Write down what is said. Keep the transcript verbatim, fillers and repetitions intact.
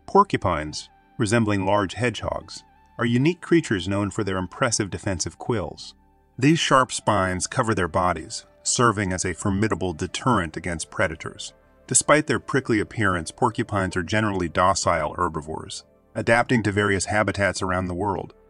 Porcupines, resembling large hedgehogs, are unique creatures known for their impressive defensive quills. These sharp spines cover their bodies, serving as a formidable deterrent against predators. Despite their prickly appearance, porcupines are generally docile herbivores, adapting to various habitats around the world.